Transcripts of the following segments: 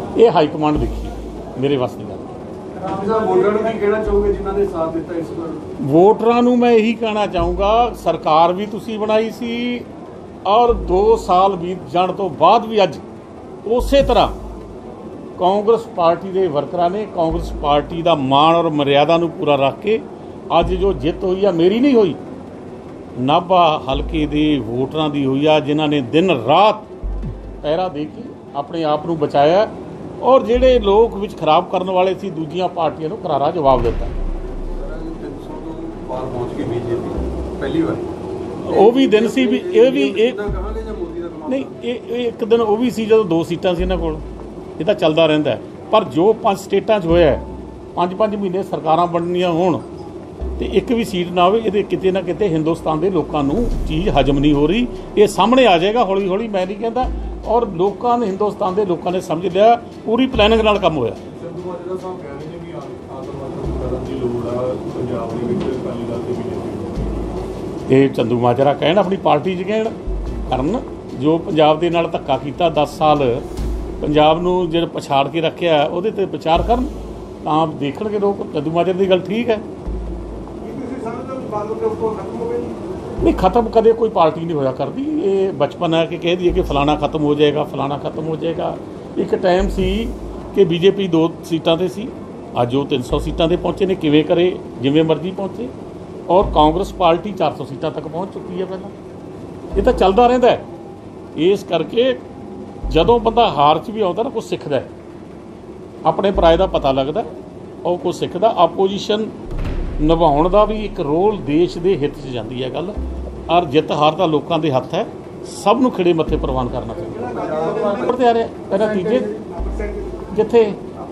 ये हाईकमांड देखी मेरे वास की गल। वोटरां नूं मैं यही कहना चाहूँगा, सरकार भी तुसीं बनाई सी और 2 साल बीत जाण तो बाद भी अज उस तरह कांग्रेस पार्टी के वर्करां ने कांग्रेस पार्टी का मान और मर्यादा नूं पूरा रख के अज जो जित हुई है मेरी नहीं हुई, नाभा हल्के के वोटरां की हुई है, जिन्हां ने दिन रात पहरा दे के अपने आप नूं बचाया और जिहड़े लोग विच खराब करने वाले सी दूजियां पार्टियां नूं करारा जवाब दिता। वो भी दिन सी भी ये भी नहीं एक दिन वो भी सी जदों 2 सीटां सी इन्हां कोल, ये तो चलता रहिंदा है। पर जो 5 स्टेटां 'च होया 5-5 महीने सरकारां बननियां होण ते एक भी सीट ना होवे, ये किते ना किते हिंदुस्तान के लोगों नूं चीज़ हजम नहीं हो रही। ये सामने आ जाएगा हौली हौली, मैं नहीं कहता। और लोगों ने हिंदुस्तान के लोगों ने समझ लिया, पूरी प्लैनिंग नाल काम होया। ये चंदूमाजरा कहण अपनी पार्टी 'च कहण करन, जो पंजाब दे नाल धक्का कीता 10 साल पंजाब नूं जिहड़ा पछाड़ के रखिया उहदे ते विचार करन तां देखणगे लोग चंदूमाजरा दी गल ठीक है। नहीं खत्म कदे कोई पार्टी नहीं होया करती, ये बचपन है कि कह दिए कि फलाना खत्म हो जाएगा, फलाना खत्म हो जाएगा। एक टाइम सी कि बीजेपी 2 सीटां ते सी, अज वो 300 सीटां ते पहुँचे ने, किवें करे जिवें मर्जी पहुँचे। और कांग्रेस पार्टी 400 सीटां तक पहुँच चुकी है पहला, ये तो चलता रहिंदा है। इस करके जदों बंदा हार च भी आउंदा ना कुछ सिੱਖਦਾ है, अपने पराए का पता लगता और कुछ सिੱਖਦਾ। आपोजिशन निभाउण दा भी एक रोल देश के हित च जाती है गल, और जित हार तो लोगों के हत्थ है, सब नूं खिड़े मत्थे प्रवान करना चाहिए। आ रहा पहला तीजे जिथे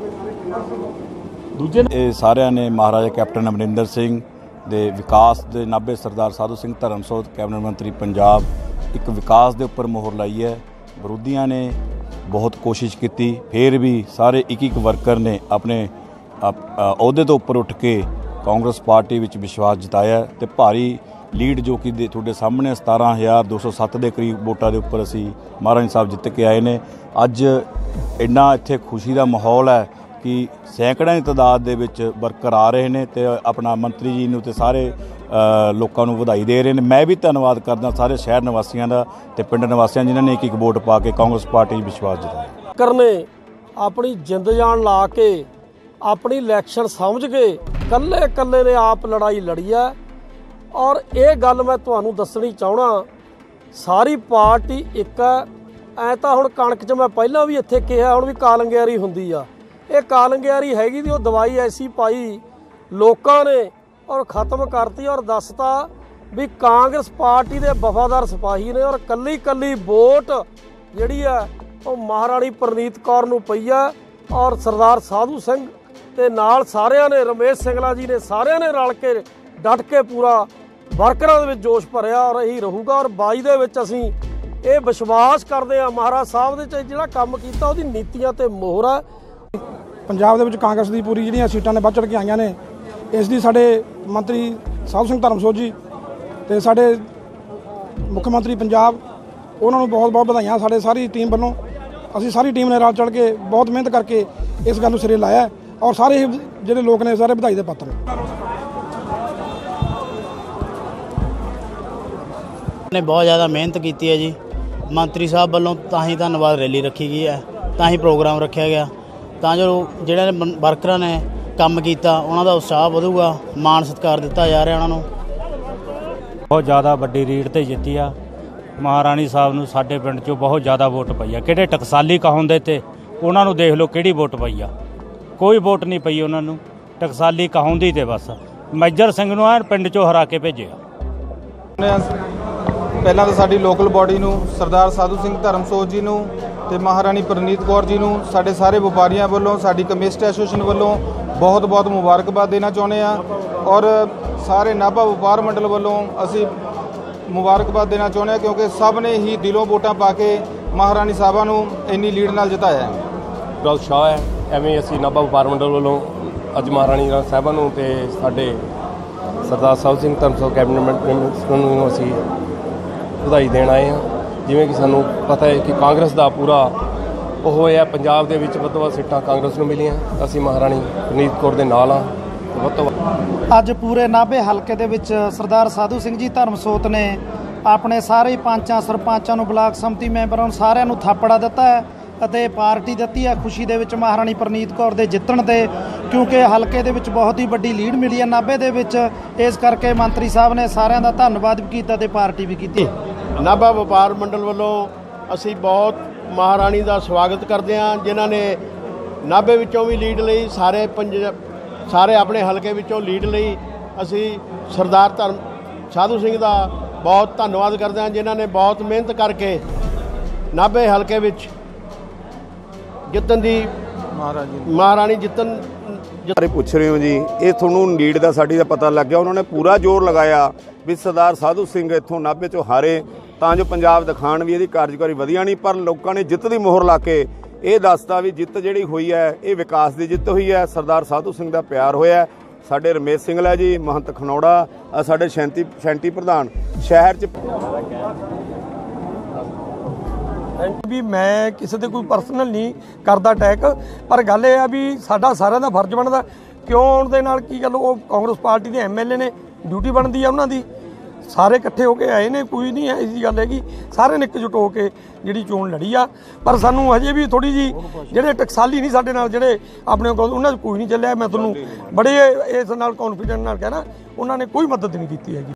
दूजे सारिਆਂ ने महाराजा कैप्टन अमरिंदर सिंह ਦੇ विकास के नाभे सरदार साधू सिंह धर्मसोत कैबिनेट मंत्री पंजाब एक विकास के उपर मोहर लाई है। विरोधियों ने बहुत कोशिश की, फिर भी सारे एक वर्कर ने अपने अहदे तो उपर उठ के कांग्रेस पार्टी विच विश्वास जताया ते भारी लीड जो कि तुहाडे सामने 17,207 के करीब वोटां के उपर असी महाराज साहब जित के आए ने। अज इन्ना इत्थे खुशी का माहौल है कि सैकड़ों की तादाद दे विच वर्कर आ रहे हैं ते अपना मंत्री जी नूं ते सारे लोगों नूं वधाई दे रहे हैं। मैं भी धन्नवाद करदा सारे शहर निवासियों का ते पिंड निवासियों जिन्होंने एक वोट पा के कांग्रेस पार्टी विश्वास जताया। करने अपनी जिंद जान ला के अपनी इलैक्शन समझ के कल्ले कल्ले ने आप लड़ाई लड़ी है। और ये गल मैं तुहानूं दसणी चाहना, सारी पार्टी एक है। ऐ तां हुण कणक 'च मैं पहलां भी इत्थे कहा, हुण भी कालंगियारी हुंदी आ। ये कालंगियारी हैगी दी, वो दवाई ऐसी पाई लोगों ने और ख़त्म करती और दसता भी कांग्रेस पार्टी के वफादार सिपाही ने। और कल्ली कल्ली वोट जिहड़ी है वो महाराणी परनीत कौर नूं पई है। और सरदार साधू सिंह ते नाल सारिਆਂ ने, रमेश सिंगला जी ने, सारिਆਂ ने रल के डट के पूरा वर्करां दे विच जोश भरिया और यही रहूगा। और 22 दे विच असीं ये विश्वास करते हैं महाराज साहब दे जिहड़ा काम कीता उहदी नीतियां ते मोहर है। पंजाब दे विच कांग्रेस की पूरी जिहड़ियां सीटां ने वध चढ़ के आईयां ने, इस दी साडे मंत्री साधू सिंह धर्मसोत जी ते साडे मुख्य मंत्री पंजाब उन्हां नूं बहुत बहुत बधाइयां साडे सारी टीम वालों। असीं सारी टीम ने रल चढ़ के बहुत मेहनत करके इस गल नूं सिरे लाया और सारे जिहड़े लोग ने सारे बधाई दे पात्र ने बहुत ज़्यादा मेहनत की है जी। मंत्री साहब वालों तां ही धन्नवाद रैली रखी गई है, तां ही प्रोग्राम रखा गया तां जो जिहड़े वर्करां ने काम किया उन्हां दा उत्साह वधूगा, मान सत्कार दिता जा रहा उन्हां नूं। बहुत ज़्यादा वड्डी रीड ते जित्ती आ। महाराणी साहब नूं साडे पिंड चों बहुत ज़्यादा वोट पई आ। किहड़े टकसाली कहाउंदे ते उन्हां नूं देख लो किहड़ी वोट पई आ, कोई वोट नहीं पई उन्हां नूं, टकसाली कहाउंदी ते बस मेजर सिंह नूं ऐन पिंड चों हरा के भेजिया। ਪਹਿਲਾਂ ਤਾਂ ਸਾਡੀ ਲੋਕਲ ਬੋਡੀ ਨੂੰ ਸਰਦਾਰ ਸਾਧੂ ਸਿੰਘ ਧਰਮਸੋਤ ਜੀ ਨੂੰ ਤੇ ਮਹਾਰਾਣੀ ਪ੍ਰਨੀਤ ਕੌਰ ਜੀ ਨੂੰ ਸਾਡੇ ਸਾਰੇ ਵਪਾਰੀਆਂ ਵੱਲੋਂ ਸਾਡੀ ਕਮਿਊਨਿਸਟ ਐਸੋਸੀਏਸ਼ਨ ਵੱਲੋਂ ਬਹੁਤ ਬਹੁਤ ਮੁਬਾਰਕਬਾਦ ਦੇਣਾ ਚਾਹੁੰਦੇ ਆ। ਔਰ ਸਾਰੇ ਨਾਭਾ ਵਪਾਰ ਮੰਡਲ ਵੱਲੋਂ ਅਸੀਂ ਮੁਬਾਰਕਬਾਦ ਦੇਣਾ ਚਾਹੁੰਦੇ ਆ ਕਿਉਂਕਿ ਸਭ ਨੇ ਹੀ ਦਿਲੋਂ ਵੋਟਾਂ ਪਾ ਕੇ ਮਹਾਰਾਣੀ ਸਾਹਿਬਾਂ ਨੂੰ ਇੰਨੀ ਲੀਡ ਨਾਲ ਜਿਤਾਇਆ ਹੈ। ਬਹੁਤ ਉਤਸ਼ਾਹ ਹੈ। ਐਵੇਂ ਅਸੀਂ ਨਾਭਾ ਵਪਾਰ ਮੰਡਲ ਵੱਲੋਂ ਅੱਜ ਮਹਾਰਾਣੀ ਸਾਹਿਬਾਂ ਨੂੰ ਤੇ ਸਾਡੇ ਸਰਦਾਰ ਸਾਧੂ ਸਿੰਘ ਧਰਮਸੋਤ ਕੈਬਨਿਟ ਮਿਨਿਸਟਰ ਨੂੰ ਅਸੀਂ ਵਧਾਈ ਦੇਣ ਆਏ ਹਾਂ। ਜਿਵੇਂ ਕਿ ਸਾਨੂੰ ਪਤਾ ਹੈ ਕਿ ਕਾਂਗਰਸ ਦਾ ਪੂਰਾ ਉਹ ਹੋਏ ਆ। ਪੰਜਾਬ ਦੇ ਵਿੱਚ ਵੱਧ ਤੋਂ ਵੱਧ ਸੀਟਾਂ ਕਾਂਗਰਸ ਨੂੰ ਮਿਲੀਆਂ। ਅਸੀਂ ਮਹਾਰਾਣੀ ਪ੍ਰਨੀਤ ਕੌਰ ਦੇ ਨਾਲ ਆ। ਵੱਧ ਤੋਂ ਵੱਧ ਅੱਜ ਪੂਰੇ ਨਾਭੇ ਹਲਕੇ ਦੇ ਵਿੱਚ ਸਰਦਾਰ ਸਾਧੂ ਸਿੰਘ ਜੀ ਧਰਮਸੋਤ ਨੇ ਆਪਣੇ ਸਾਰੇ ਪੰਚਾਂ ਸਰਪੰਚਾਂ ਨੂੰ, ਬਲਾਕ ਸੰਮਤੀ ਮੈਂਬਰਾਂ ਨੂੰ ਸਾਰਿਆਂ ਨੂੰ ਥਾਪੜਾ ਦਿੱਤਾ ਹੈ ਅਤੇ ਪਾਰਟੀ ਦਿੱਤੀ ਹੈ ਖੁਸ਼ੀ ਦੇ ਵਿੱਚ ਮਹਾਰਾਣੀ ਪ੍ਰਨੀਤ ਕੌਰ ਦੇ ਜਿੱਤਣ ਤੇ, ਕਿਉਂਕਿ ਹਲਕੇ ਦੇ ਵਿੱਚ ਬਹੁਤ ਹੀ ਵੱਡੀ ਲੀਡ ਮਿਲੀ ਹੈ ਨਾਭੇ ਦੇ ਵਿੱਚ। ਇਸ ਕਰਕੇ ਮੰਤਰੀ ਸਾਹਿਬ ਨੇ ਸਾਰਿਆਂ ਦਾ ਧੰਨਵਾਦ ਵੀ ਕੀਤਾ ਤੇ ਪਾਰਟੀ ਵੀ ਕੀਤੀ। ਨਾਭਾ ਵਪਾਰ ਮੰਡਲ ਵੱਲੋਂ ਅਸੀਂ ਬਹੁਤ ਮਹਾਰਾਣੀ ਦਾ ਸਵਾਗਤ ਕਰਦੇ ਹਾਂ, ਜਿਨ੍ਹਾਂ ਨੇ ਨਾਭੇ ਵਿੱਚੋਂ ਵੀ ਲੀਡ ਲਈ, ਸਾਰੇ ਆਪਣੇ ਹਲਕੇ ਵਿੱਚੋਂ ਲੀਡ ਲਈ। ਅਸੀਂ ਸਰਦਾਰ ਸਾਧੂ ਸਿੰਘ ਦਾ ਬਹੁਤ ਧੰਨਵਾਦ ਕਰਦੇ ਹਾਂ, ਜਿਨ੍ਹਾਂ ਨੇ ਬਹੁਤ ਮਿਹਨਤ ਕਰਕੇ ਨਾਭੇ ਹਲਕੇ ਵਿੱਚ ਜਿੱਤਣ ਦੀ ਮਹਾਰਾਣੀ ਜਿੱਤਣ ਬਾਰੇ ਪੁੱਛ ਰਹੇ ਹੋ ਜੀ। ਇਹ ਤੁਹਾਨੂੰ ਲੀਡ ਦਾ ਸਾਡੀ ਦਾ ਪਤਾ ਲੱਗ ਗਿਆ। ਉਹਨਾਂ ਨੇ ਪੂਰਾ ਜ਼ੋਰ ਲਗਾਇਆ ਵੀ ਸਰਦਾਰ ਸਾਧੂ ਸਿੰਘ ਇੱਥੋਂ ਨਾਭੇ 'ਚੋਂ ਹਾਰੇ ਤਾਂ ਜੋ ਪੰਜਾਬ ਦਿਖਾਣ ਵੀ ਇਹਦੀ ਕਾਰਜਕਾਰੀ ਵਧੀਆ ਨਹੀਂ, ਪਰ ਲੋਕਾਂ ਨੇ ਜਿੱਤ ਦੀ ਮੋਹਰ ਲਾ ਕੇ ਇਹ ਦੱਸਤਾ ਵੀ ਜਿੱਤ ਜਿਹੜੀ ਹੋਈ ਹੈ ਇਹ ਵਿਕਾਸ ਦੀ ਜਿੱਤ ਹੋਈ ਹੈ, ਸਰਦਾਰ ਸਾਧੂ ਸਿੰਘ ਦਾ ਪਿਆਰ ਹੋਇਆ। ਸਾਡੇ ਰਮੇਸ਼ ਸਿੰਘਲਾ ਜੀ, ਮਹੰਤ ਖਨੌੜਾ, ਸਾਡੇ ਸ਼ੈਂਤੀ ਪ੍ਰਧਾਨ ਸ਼ਹਿਰ 'ਚ ਵੀ ਮੈਂ ਕਿਸੇ ਤੇ ਕੋਈ ਪਰਸਨਲ ਨਹੀਂ ਕਰਦਾ ਅਟੈਕ, ਪਰ ਗੱਲ ਇਹ ਆ ਵੀ ਸਾਡਾ ਸਾਰਿਆਂ ਦਾ ਫਰਜ਼ ਬਣਦਾ। ਕਿਉਂ ਆਉਣ ਦੇ ਨਾਲ ਕੀ ਗੱਲ, ਉਹ ਕਾਂਗਰਸ ਪਾਰਟੀ ਦੇ ਐਮਐਲਏ ਨੇ, ਡਿਊਟੀ ਬਣਦੀ ਆ ਉਹਨਾਂ ਦੀ। ਸਾਰੇ ਇਕੱਠੇ ਹੋ ਕੇ ਆਏ ਨੇ, ਕੋਈ ਨਹੀਂ ਐਸੀ ਗੱਲ ਹੈਗੀ, ਸਾਰਿਆਂ ਨੇ ਇਕਜੁੱਟ ਹੋ ਕੇ ਜਿਹੜੀ ਚੋਣ ਲੜੀ ਆ। ਪਰ ਸਾਨੂੰ ਹਜੇ ਵੀ ਥੋੜੀ ਜੀ ਜਿਹੜੇ ਟਕਸਾਲੀ ਨਹੀਂ ਸਾਡੇ ਨਾਲ, ਜਿਹੜੇ ਆਪਣੇ ਕੋਲ, ਉਹਨਾਂ 'ਚ ਕੋਈ ਨਹੀਂ ਚੱਲਿਆ। ਮੈਂ ਤੁਹਾਨੂੰ ਬੜੇ ਇਸ ਨਾਲ ਕੌਨਫੀਡੈਂਸ ਨਾਲ ਕਹਿਣਾ, ਉਹਨਾਂ ਨੇ ਕੋਈ ਮਦਦ ਨਹੀਂ ਕੀਤੀ ਹੈਗੀ।